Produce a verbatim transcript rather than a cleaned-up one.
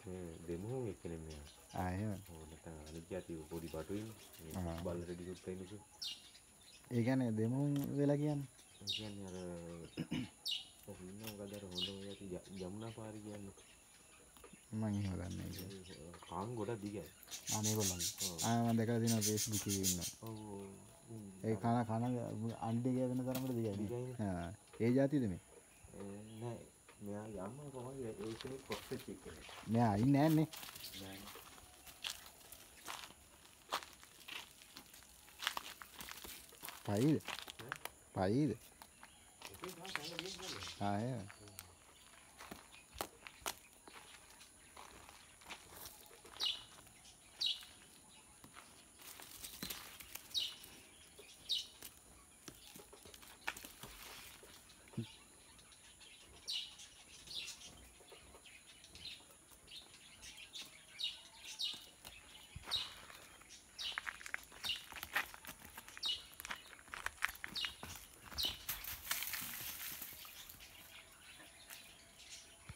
මේ දෙමුහුන් එක්කනේ මෙයා. ආ එහෙම. ඕ නැත්නම් අනිත් જાති පොඩි බටුයින් මේ බල්ල රෙඩි කුත් වෙනසු. ඒ කියන්නේ දෙමුහුන් වෙලා කියන්නේ. ඒ කියන්නේ අර ඔව් ඉන්න මොකද අර හොඳ ඔය යති යමුනා පාරි කියන්නේ. මම එහෙම දන්නේ නැහැ. කාන් ගොඩක් දිගයි. ආ මේගොල්ලන්ගේ. ආ මම දැකලා තියෙනවා Facebook එකේ ඉන්නවා. ඔව්. ඒ කන කන අණ්ඩේ ගෑවෙන තරමට දිගයි. ආ ඒ જાතියද මේ? නෑ මෙයා යම්ම කොහොමද ඒකනේ කොක්සෙට් එකේ. මෙයා ඉන්නේ නැන්නේ. නෑ. පයිද? පයිද? ඒක ගාන සල්ල දෙන්න. ආ එහෙම.